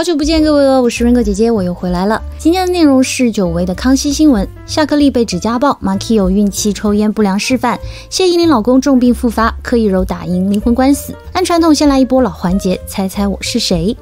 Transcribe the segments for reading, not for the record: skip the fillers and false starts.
好久不见各位哦，我是润哥姐姐，我又回来了。今天的内容是久违的康熙新闻，夏克立被指家暴，马 Kio 孕期抽烟不良示范，谢依霖老公重病复发，柯以柔打赢离婚官司。按传统先来一波老环节，猜猜我是谁？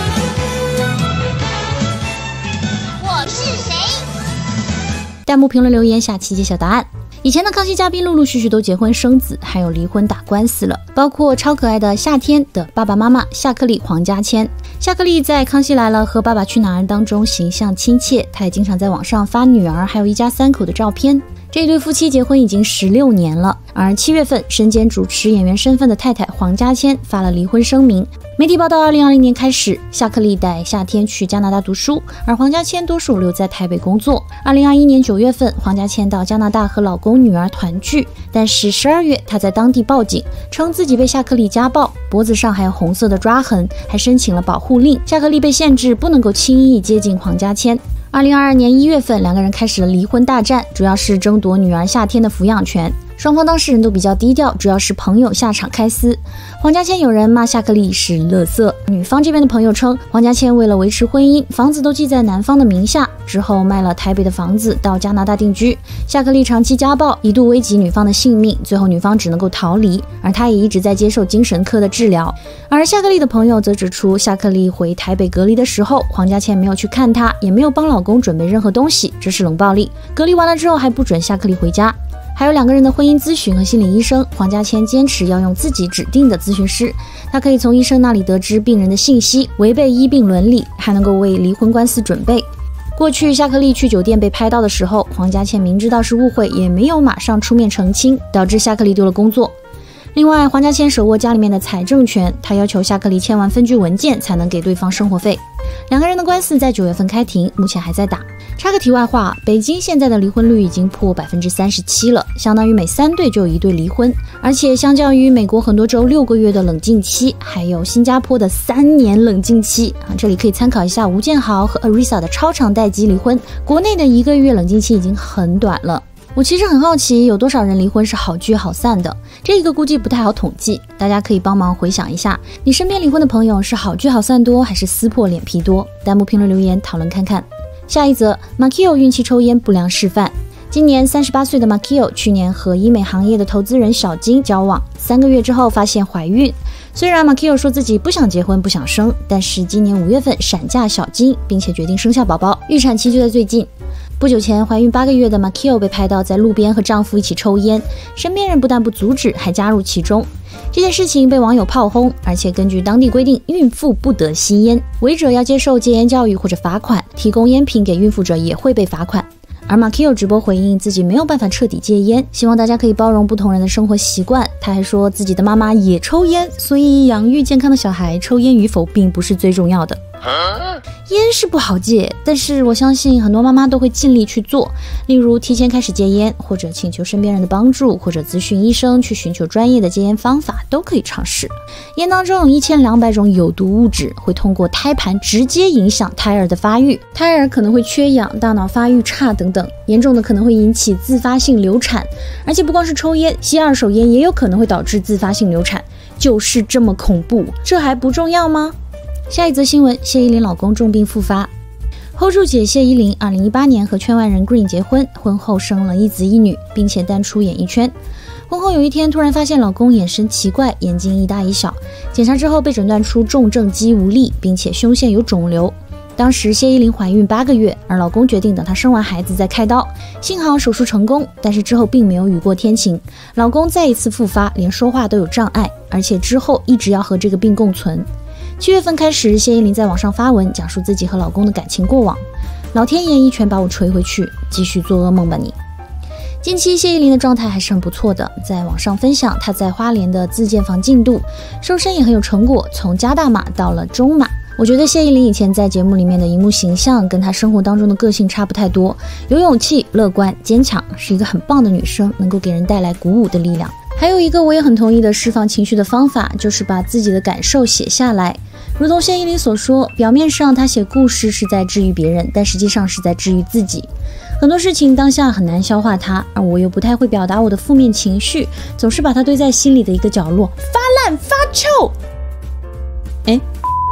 我是谁？ 弹幕评论留言，下期揭晓答案。以前的康熙嘉宾陆陆续续都结婚生子，还有离婚打官司了，包括超可爱的夏天的爸爸妈妈夏克立、黄家千。夏克立在《康熙来了》和《爸爸去哪儿》当中形象亲切，他也经常在网上发女儿还有一家三口的照片。这对夫妻结婚已经16年了，而7月份身兼主持演员身份的太太黄家千发了离婚声明。媒体报道，2020年开始，夏克立带夏天去加拿大读书，而黄家千多数留在台北工作。2021年9月份，黄家千到加拿大和老公女儿团聚，但是12月她在当地报警，称自己被夏克立家暴，脖子上还有红色的抓痕，还申请了保护令。夏克立被限制不能够轻易接近黄家千。2022年1月份，两个人开始了离婚大战，主要是争夺女儿夏天的抚养权。双方当事人都比较低调，主要是朋友下场开撕。黄家千有人骂夏克立是垃圾，女方这边的朋友称黄家千为了维持婚姻，房子都记在男方的名下，之后卖了台北的房子到加拿大定居。夏克立长期家暴，一度危及女方的性命，最后女方只能够逃离，而他也一直在接受精神科的治疗。而夏克立的朋友则指出，夏克立回台北隔离的时候，黄家千没有去看他，也没有帮老公准备任何东西，这是冷暴力。隔离完了之后还不准夏克立回家。还有两个人的婚姻咨询和心理医生，黄家千坚持要用自己指定的咨询师，他可以从医生那里得知病人的信息，违背医病伦理，还能够为离婚官司准备。过去夏克立去酒店被拍到的时候，黄家千明知道是误会，也没有马上出面澄清，导致夏克立丢了工作。另外，黄家千手握家里面的财政权，他要求夏克立签完分居文件才能给对方生活费。两个人的官司在9月份开庭，目前还在打。插个题外话，北京现在的离婚率已经破37%了，相当于每3对就有1对离婚。而且相较于美国很多州6个月的冷静期，还有新加坡的3年冷静期这里可以参考一下吴建豪和 Arisa 的超长待机离婚，国内的1个月冷静期已经很短了。我其实很好奇，有多少人离婚是好聚好散的？这个估计不太好统计，大家可以帮忙回想一下，你身边离婚的朋友是好聚好散多，还是撕破脸皮多？弹幕评论留言讨论看看。下一则，马 Kio 孕期抽烟不良示范。今年38岁的马 Kio 去年和医美行业的投资人小金交往，3个月之后发现怀孕。虽然马 Kio 说自己不想结婚不想生，但是今年5月份闪嫁小金，并且决定生下宝宝，预产期就在最近。不久前，怀孕8个月的马 Kio 被拍到在路边和丈夫一起抽烟，身边人不但不阻止，还加入其中。这件事情被网友炮轰，而且根据当地规定，孕妇不得吸烟，违者要接受戒烟教育或者罚款，提供烟品给孕妇者也会被罚款。而马 Kio 直播回应自己没有办法彻底戒烟，希望大家可以包容不同人的生活习惯。他还说自己的妈妈也抽烟，所以养育健康的小孩抽烟与否并不是最重要的。烟是不好戒，但是我相信很多妈妈都会尽力去做，例如提前开始戒烟，或者请求身边人的帮助，或者咨询医生去寻求专业的戒烟方法，都可以尝试。烟当中有1200种有毒物质，会通过胎盘直接影响胎儿的发育，胎儿可能会缺氧、大脑发育差等等，严重的可能会引起自发性流产。而且不光是抽烟，吸二手烟也有可能会导致自发性流产，就是这么恐怖，这还不重要吗？下一则新闻，谢依霖老公重病复发。hold 住姐谢依霖2018年和圈外人 Green 结婚，婚后生了1子1女，并且淡出演艺圈。婚后有一天突然发现老公眼神奇怪，眼睛一大一小，检查之后被诊断出重症肌无力，并且胸腺有肿瘤。当时谢依霖怀孕8个月，而老公决定等她生完孩子再开刀。幸好手术成功，但是之后并没有雨过天晴，老公再一次复发，连说话都有障碍，而且之后一直要和这个病共存。7月份开始，谢依霖在网上发文讲述自己和老公的感情过往。老天爷一拳把我捶回去，继续做噩梦吧你。近期谢依霖的状态还是很不错的，在网上分享她在花莲的自建房进度，瘦身也很有成果，从加大码到了中码。我觉得谢依霖以前在节目里面的荧幕形象跟她生活当中的个性差不太多，有勇气、乐观、坚强，是一个很棒的女生，能够给人带来鼓舞的力量。还有一个我也很同意的释放情绪的方法，就是把自己的感受写下来。如同谢依霖所说，表面上她写故事是在治愈别人，但实际上是在治愈自己。很多事情当下很难消化它，而我又不太会表达我的负面情绪，总是把它堆在心里的一个角落，发烂发臭。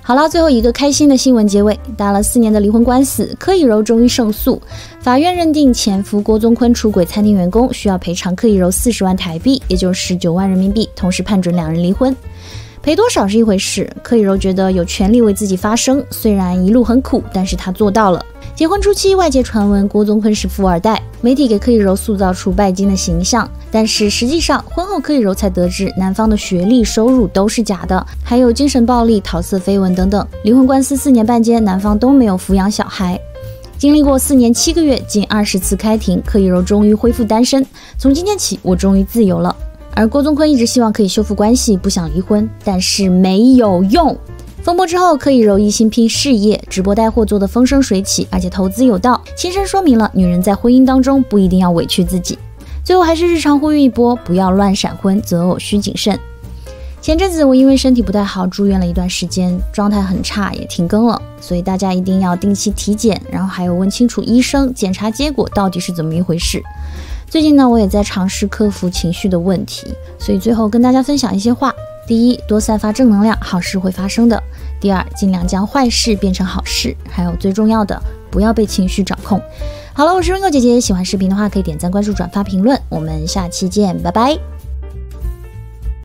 好啦，最后一个开心的新闻结尾，打了4年的离婚官司，柯以柔终于胜诉，法院认定前夫郭宗坤出轨餐厅员工需要赔偿柯以柔40万台币，也就是19万人民币，同时判准2人离婚。赔多少是一回事，柯以柔觉得有权利为自己发声，虽然一路很苦，但是他做到了。结婚初期，外界传闻郭宗坤是富二代，媒体给柯以柔塑造出拜金的形象，但是实际上婚后柯以柔才得知男方的学历、收入都是假的，还有精神暴力、桃色绯闻等等。离婚官司4年半间，男方都没有抚养小孩。经历过4年7个月，近20次开庭，柯以柔终于恢复单身。从今天起，我终于自由了。而郭宗坤一直希望可以修复关系，不想离婚，但是没有用。风波之后，柯以柔一心拼事业，直播带货做得风生水起，而且投资有道，亲身说明了女人在婚姻当中不一定要委屈自己。最后还是日常呼吁一波，不要乱闪婚，择偶需谨慎。前阵子我因为身体不太好住院了一段时间，状态很差，也停更了，所以大家一定要定期体检，然后还有问清楚医生检查结果到底是怎么一回事。最近呢，我也在尝试克服情绪的问题，所以最后跟大家分享一些话。第一，多散发正能量，好事会发生的。第二，尽量将坏事变成好事。还有最重要的，不要被情绪掌控。好了，我是Ringo姐姐，喜欢视频的话可以点赞、关注、转发、评论，我们下期见，拜拜。